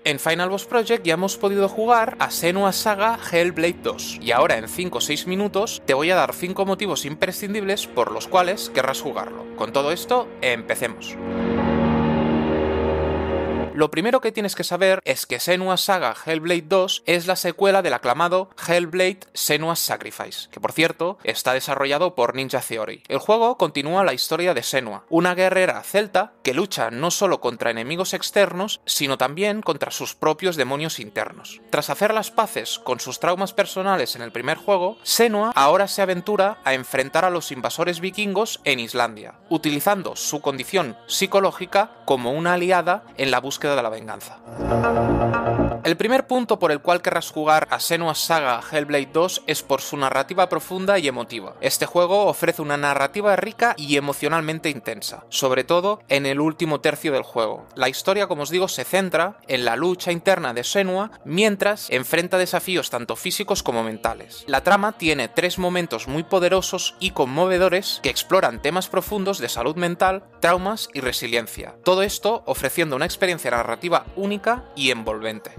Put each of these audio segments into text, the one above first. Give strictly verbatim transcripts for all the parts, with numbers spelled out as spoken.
En Final Boss Project ya hemos podido jugar a Senua's Saga Hellblade dos, y ahora en cinco o seis minutos te voy a dar cinco motivos imprescindibles por los cuales querrás jugarlo. Con todo esto, empecemos. Lo primero que tienes que saber es que Senua's Saga Hellblade dos es la secuela del aclamado Hellblade: Senua's Sacrifice, que por cierto está desarrollado por Ninja Theory. El juego continúa la historia de Senua, una guerrera celta que lucha no solo contra enemigos externos, sino también contra sus propios demonios internos. Tras hacer las paces con sus traumas personales en el primer juego, Senua ahora se aventura a enfrentar a los invasores vikingos en Islandia, utilizando su condición psicológica como una aliada en la búsqueda de la venganza. El primer punto por el cual querrás jugar a Senua's Saga Hellblade dos es por su narrativa profunda y emotiva. Este juego ofrece una narrativa rica y emocionalmente intensa, sobre todo en el último tercio del juego. La historia, como os digo, se centra en la lucha interna de Senua mientras enfrenta desafíos tanto físicos como mentales. La trama tiene tres momentos muy poderosos y conmovedores que exploran temas profundos de salud mental, traumas y resiliencia. Todo esto ofreciendo una experiencia narrativa única y envolvente.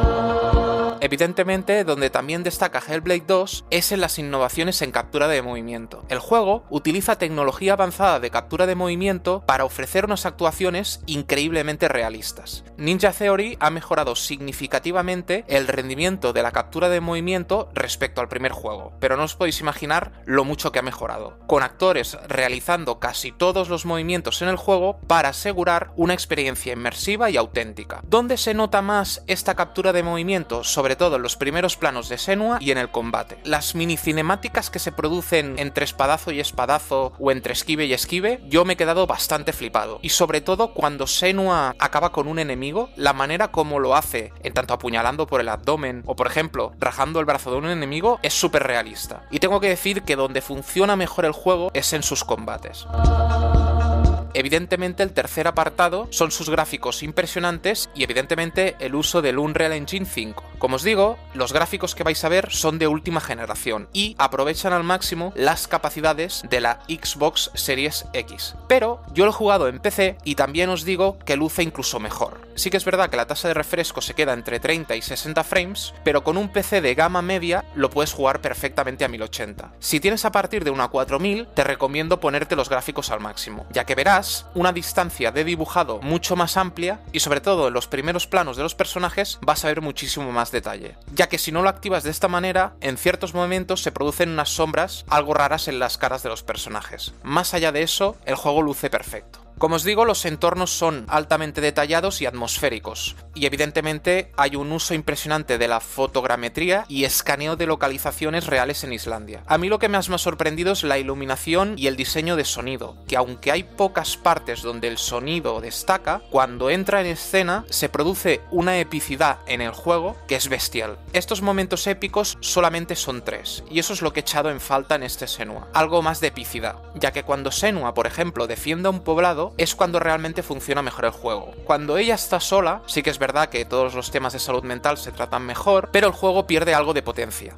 Evidentemente, donde también destaca Hellblade dos es en las innovaciones en captura de movimiento. El juego utiliza tecnología avanzada de captura de movimiento para ofrecer unas actuaciones increíblemente realistas. Ninja Theory ha mejorado significativamente el rendimiento de la captura de movimiento respecto al primer juego, pero no os podéis imaginar lo mucho que ha mejorado, con actores realizando casi todos los movimientos en el juego para asegurar una experiencia inmersiva y auténtica. ¿Dónde se nota más esta captura de movimiento? Sobre todo en los primeros planos de Senua y en el combate. Las mini cinemáticas que se producen entre espadazo y espadazo o entre esquive y esquive, yo me he quedado bastante flipado. Y sobre todo cuando Senua acaba con un enemigo, la manera como lo hace, en tanto apuñalando por el abdomen o por ejemplo rajando el brazo de un enemigo, es súper realista. Y tengo que decir que donde funciona mejor el juego es en sus combates. Evidentemente el tercer apartado son sus gráficos impresionantes y evidentemente el uso del Unreal Engine cinco. Como os digo, los gráficos que vais a ver son de última generación y aprovechan al máximo las capacidades de la Xbox Series X. Pero yo lo he jugado en P C y también os digo que luce incluso mejor. Sí que es verdad que la tasa de refresco se queda entre treinta y sesenta frames, pero con un P C de gama media lo puedes jugar perfectamente a mil ochenta. Si tienes a partir de una cuatro mil, te recomiendo ponerte los gráficos al máximo, ya que verás una distancia de dibujado mucho más amplia y sobre todo en los primeros planos de los personajes vas a ver muchísimo más detalle, ya que si no lo activas de esta manera, en ciertos momentos se producen unas sombras algo raras en las caras de los personajes. Más allá de eso, el juego luce perfecto. Como os digo, los entornos son altamente detallados y atmosféricos, y evidentemente hay un uso impresionante de la fotogrametría y escaneo de localizaciones reales en Islandia. A mí lo que más me ha sorprendido es la iluminación y el diseño de sonido, que aunque hay pocas partes donde el sonido destaca, cuando entra en escena se produce una epicidad en el juego que es bestial. Estos momentos épicos solamente son tres, y eso es lo que he echado en falta en este Senua, algo más de epicidad, ya que cuando Senua, por ejemplo, defiende a un poblado, es cuando realmente funciona mejor el juego. Cuando ella está sola, sí que es verdad que todos los temas de salud mental se tratan mejor, pero el juego pierde algo de potencia.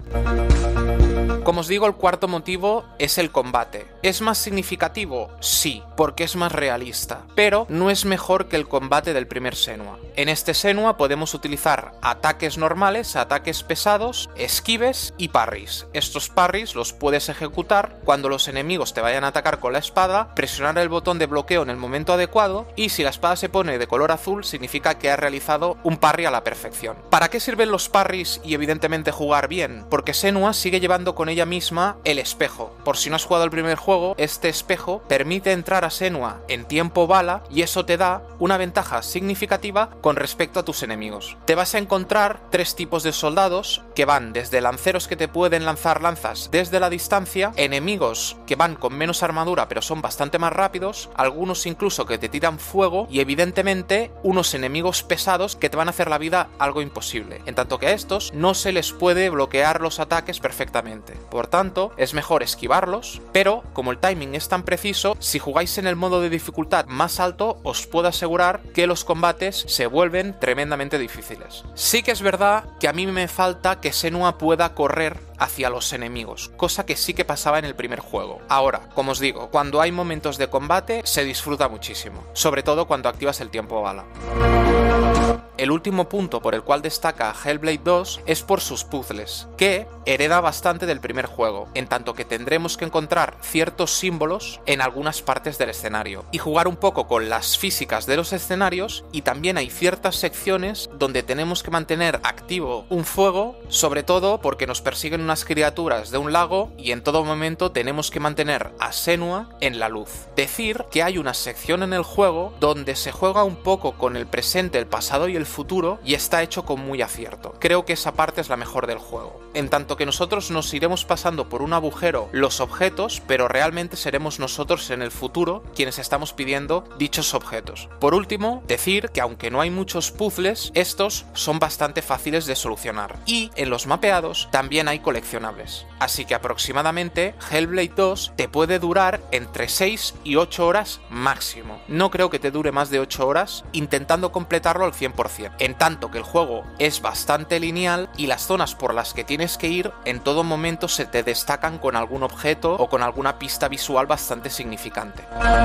Como os digo, el cuarto motivo es el combate. ¿Es más significativo? Sí, porque es más realista, pero no es mejor que el combate del primer Senua. En este Senua podemos utilizar ataques normales, ataques pesados, esquives y parries. Estos parries los puedes ejecutar cuando los enemigos te vayan a atacar con la espada, presionar el botón de bloqueo en el momento adecuado y si la espada se pone de color azul significa que has realizado un parry a la perfección. ¿Para qué sirven los parries y evidentemente jugar bien? Porque Senua sigue llevando con ella misma el espejo. Por si no has jugado el primer juego, este espejo permite entrar a Senua en tiempo bala y eso te da una ventaja significativa con respecto a tus enemigos. Te vas a encontrar tres tipos de soldados que van desde lanceros que te pueden lanzar lanzas desde la distancia, enemigos que van con menos armadura pero son bastante más rápidos, algunos incluso que te tiran fuego y evidentemente unos enemigos pesados que te van a hacer la vida algo imposible, en tanto que a estos no se les puede bloquear los ataques perfectamente. Por tanto, es mejor esquivarlos, pero como el timing es tan preciso, si jugáis en el modo de dificultad más alto, os puedo asegurar que los combates se vuelven tremendamente difíciles. Sí que es verdad que a mí me falta que Senua pueda correr hacia los enemigos, cosa que sí que pasaba en el primer juego. Ahora, como os digo, cuando hay momentos de combate se disfruta muchísimo, sobre todo cuando activas el tiempo bala. el último punto por el cual destaca Hellblade dos es por sus puzzles, que hereda bastante del primer juego, en tanto que tendremos que encontrar ciertos símbolos en algunas partes del escenario, y jugar un poco con las físicas de los escenarios, y también hay ciertas secciones donde tenemos que mantener activo un fuego, sobre todo porque nos persiguen unas criaturas de un lago y en todo momento tenemos que mantener a Senua en la luz. Decir que hay una sección en el juego donde se juega un poco con el presente, el pasado y el futuro, y está hecho con muy acierto. Creo que esa parte es la mejor del juego. En tanto que nosotros nos iremos pasando por un agujero los objetos, pero realmente seremos nosotros en el futuro quienes estamos pidiendo dichos objetos. Por último, decir que aunque no hay muchos puzzles, estos son bastante fáciles de solucionar. Y en los mapeados también hay coleccionables. Así que aproximadamente Hellblade dos te puede durar entre seis y ocho horas máximo. No creo que te dure más de ocho horas intentando completarlo al cien por cien. En tanto que el juego es bastante lineal y las zonas por las que tienes que ir en todo momento se te destacan con algún objeto o con alguna pista visual bastante significante.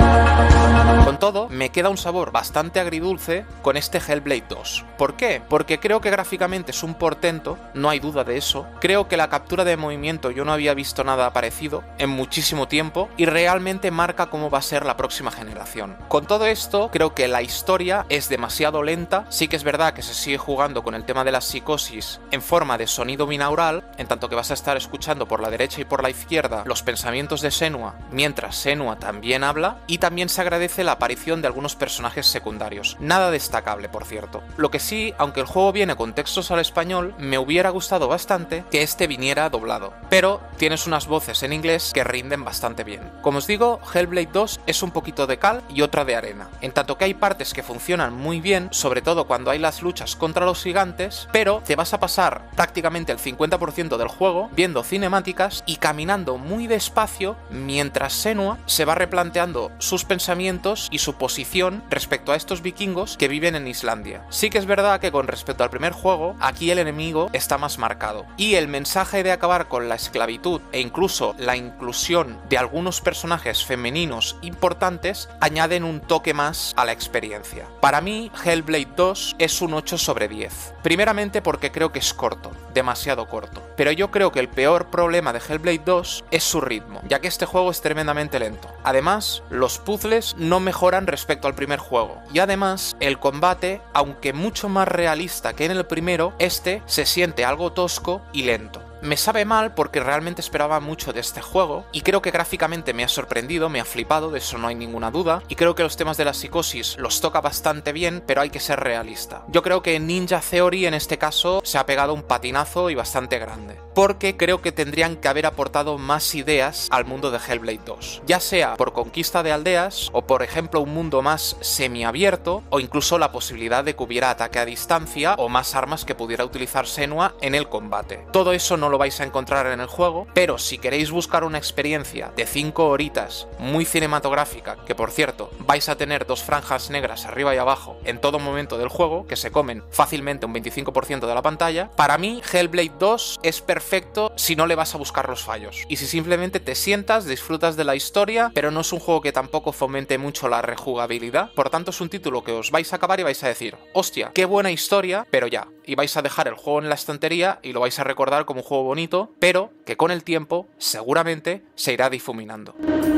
Con todo, me queda un sabor bastante agridulce con este Hellblade dos. ¿Por qué? Porque creo que gráficamente es un portento, no hay duda de eso. Creo que la captura de movimiento yo no había visto nada parecido en muchísimo tiempo y realmente marca cómo va a ser la próxima generación. Con todo esto, creo que la historia es demasiado lenta. Sí que es verdad que se sigue jugando con el tema de la psicosis en forma de sonido binaural, en tanto que vas a estar escuchando por la derecha y por la izquierda los pensamientos de Senua, mientras Senua también habla, y también se agradece la aparición de algunos personajes secundarios. Nada destacable, por cierto. Lo que sí, aunque el juego viene con textos al español, me hubiera gustado bastante que este viniera doblado. Pero tienes unas voces en inglés que rinden bastante bien. Como os digo, Hellblade dos es un poquito de cal y otra de arena, en tanto que hay partes que funcionan muy bien, sobre todo cuando hay las luchas contra los gigantes, pero te vas a pasar prácticamente el cincuenta por ciento del juego viendo cinemáticas y caminando muy despacio mientras Senua se va replanteando sus pensamientos y su posición respecto a estos vikingos que viven en Islandia. Sí que es verdad que con respecto al primer juego, aquí el enemigo está más marcado, y el mensaje de acabar con la esclavitud e incluso la inclusión de algunos personajes femeninos importantes añaden un toque más a la experiencia. Para mí, Hellblade dos es un ocho sobre diez. Primeramente porque creo que es corto, demasiado corto. Pero yo creo que el peor problema de Hellblade dos es su ritmo, ya que este juego es tremendamente lento. Además, los puzzles no mejoran respecto al primer juego. Y además, el combate, aunque mucho más realista que en el primero, este se siente algo tosco y lento. Me sabe mal porque realmente esperaba mucho de este juego y creo que gráficamente me ha sorprendido, me ha flipado, de eso no hay ninguna duda, y creo que los temas de la psicosis los toca bastante bien, pero hay que ser realista. Yo creo que Ninja Theory en este caso se ha pegado un patinazo y bastante grande, porque creo que tendrían que haber aportado más ideas al mundo de Hellblade dos, ya sea por conquista de aldeas o por ejemplo un mundo más semiabierto o incluso la posibilidad de que hubiera ataque a distancia o más armas que pudiera utilizar Senua en el combate. Todo eso no lo vais a encontrar en el juego, pero si queréis buscar una experiencia de cinco horitas muy cinematográfica, que por cierto vais a tener dos franjas negras arriba y abajo en todo momento del juego que se comen fácilmente un veinticinco por ciento de la pantalla, para mí Hellblade dos es perfecto si no le vas a buscar los fallos y si simplemente te sientas, disfrutas de la historia, pero no es un juego que tampoco fomente mucho la rejugabilidad. Por tanto, es un título que os vais a acabar y vais a decir, hostia, qué buena historia, pero ya, y vais a dejar el juego en la estantería y lo vais a recordar como un juego bonito, pero que con el tiempo seguramente se irá difuminando.